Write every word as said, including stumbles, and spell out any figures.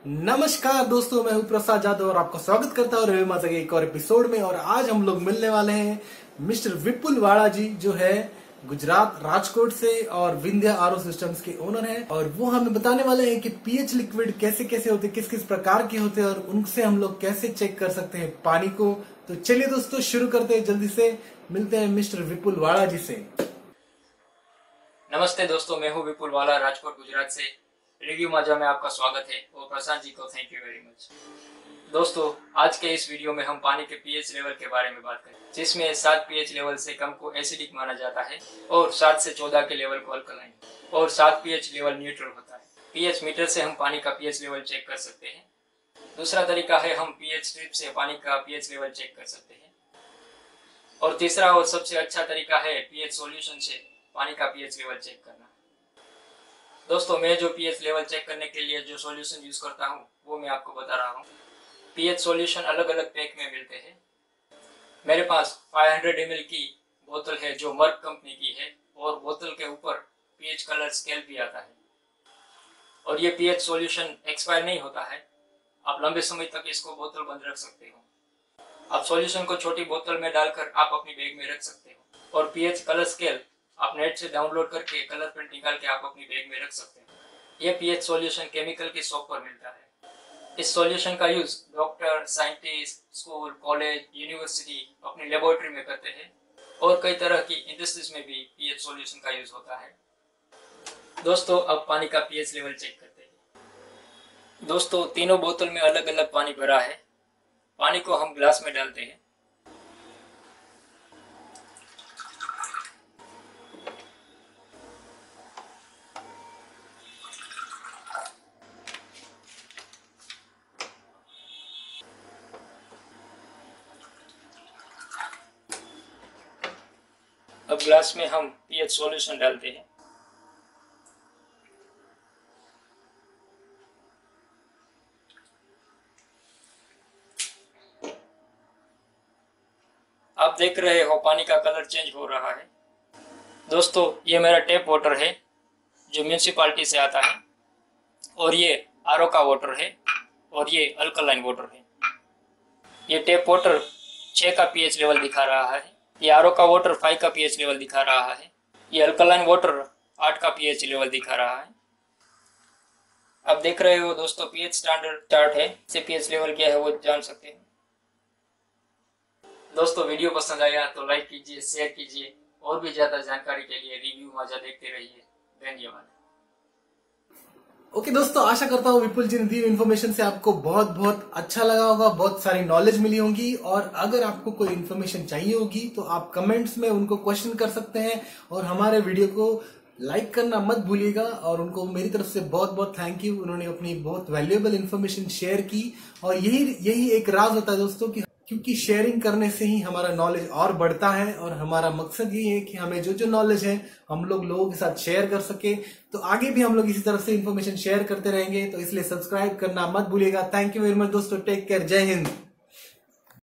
नमस्कार दोस्तों, मैं हूं प्रसाद यादव और आपका स्वागत करता हूं रवि माता के एक और एपिसोड में। और आज हम लोग मिलने वाले हैं मिस्टर विपुल वाड़ा जी, जो है गुजरात राजकोट से और विंध्या आरओ सिस्टम्स के ओनर हैं। और वो हमें बताने वाले हैं कि पीएच लिक्विड कैसे कैसे होते हैं, किस किस प्रकार के होते हैं और उनसे हम लोग कैसे चेक कर सकते हैं पानी को। तो चलिए दोस्तों शुरू करते हैं, जल्दी से मिलते हैं मिस्टर विपुल वाड़ा जी से। नमस्ते दोस्तों, मैं हूं विपुल वाला, राजकोट गुजरात से। रिव्यू माजा में आपका स्वागत है और प्रशांत जी को थैंक यू वेरी मच। दोस्तों, आज के इस वीडियो में हम पानी के पीएच लेवल के बारे में बात करें, जिसमें सात पीएच लेवल से कम को एसिडिक माना जाता है और सात से चौदह के लेवल को अल्कलाइन, और सात पीएच लेवल न्यूट्रल होता है। पीएच मीटर से हम पानी का पीएच लेवल चेक कर सकते हैं। दूसरा तरीका है हम पीएच स्ट्रिप से पानी का पीएच लेवल चेक कर सकते हैं। और तीसरा और सबसे अच्छा तरीका है पीएच सॉल्यूशन से पानी का पीएच लेवल चेक करना। दोस्तों, मैं जो पीएच लेवल चेक करने के लिए जो सॉल्यूशन यूज करता हूँ वो मैं आपको बता रहा हूँ। पीएच सॉल्यूशन अलग अलग पैक में मिलते हैं। मेरे पास पाँच सौ एम एल की बोतल है जो मर्क कंपनी की है, और बोतल के ऊपर पीएच कलर स्केल भी आता है। और ये पीएच सॉल्यूशन एक्सपायर नहीं होता है, आप लंबे समय तक इसको बोतल बंद रख सकते हो। आप सॉल्यूशन को छोटी बोतल में डालकर आप अपनी बैग में रख सकते हो। और पीएच कलर स्केल आप नेट से डाउनलोड करके कलर प्रिंट निकाल के आप अपनी बैग में रख सकते हैं। यह पीएच सॉल्यूशन केमिकल की शॉप पर मिलता है। इस सॉल्यूशन का use doctor, scientist, school, college, university अपनी लेबोरेटरी में करते हैं, और कई तरह की इंडस्ट्रीज में भी पीएच सॉल्यूशन का यूज होता है। दोस्तों, अब पानी का पीएच लेवल चेक करते हैं। दोस्तों, तीनों बोतल में अलग अलग पानी भरा है। पानी को हम ग्लास में डालते हैं। अब ग्लास में हम पीएच सॉल्यूशन डालते हैं। आप देख रहे हो पानी का कलर चेंज हो रहा है। दोस्तों, ये मेरा टैप वाटर है जो म्यूनिसिपालिटी से आता है, और ये आरओ का वाटर है, और ये अल्कलाइन वाटर है। ये टैप वाटर छह का पीएच लेवल दिखा रहा है, ये आरओ का वाटर फाइव का पीएच लेवल दिखा रहा है, ये अल्कलाइन वाटर आठ का पीएच लेवल दिखा रहा है। आप देख रहे हो दोस्तों, पीएच स्टैंडर्ड चार्ट है, इससे पीएच लेवल क्या है वो जान सकते हैं। दोस्तों, वीडियो पसंद आया तो लाइक कीजिए, शेयर कीजिए, और भी ज्यादा जानकारी के लिए रिव्यू माजा देखते रहिए। धन्यवाद। ओके okay, दोस्तों, आशा करता हूँ विपुल जी ने दी इन्फॉर्मेशन से आपको बहुत बहुत अच्छा लगा होगा, बहुत सारी नॉलेज मिली होगी। और अगर आपको कोई इन्फॉर्मेशन चाहिए होगी तो आप कमेंट्स में उनको क्वेश्चन कर सकते हैं, और हमारे वीडियो को लाइक करना मत भूलिएगा। और उनको मेरी तरफ से बहुत बहुत थैंक यू, उन्होंने अपनी बहुत वैल्यूएबल इन्फॉर्मेशन शेयर की। और यही यही एक राज होता है दोस्तों, कि क्योंकि शेयरिंग करने से ही हमारा नॉलेज और बढ़ता है, और हमारा मकसद ये है कि हमें जो जो नॉलेज है हम लोग लोगों के साथ शेयर कर सके। तो आगे भी हम लोग इसी तरह से इन्फॉर्मेशन शेयर करते रहेंगे, तो इसलिए सब्सक्राइब करना मत भूलिएगा। थैंक यू वेरी मच दोस्तों, टेक केयर, जय हिंद।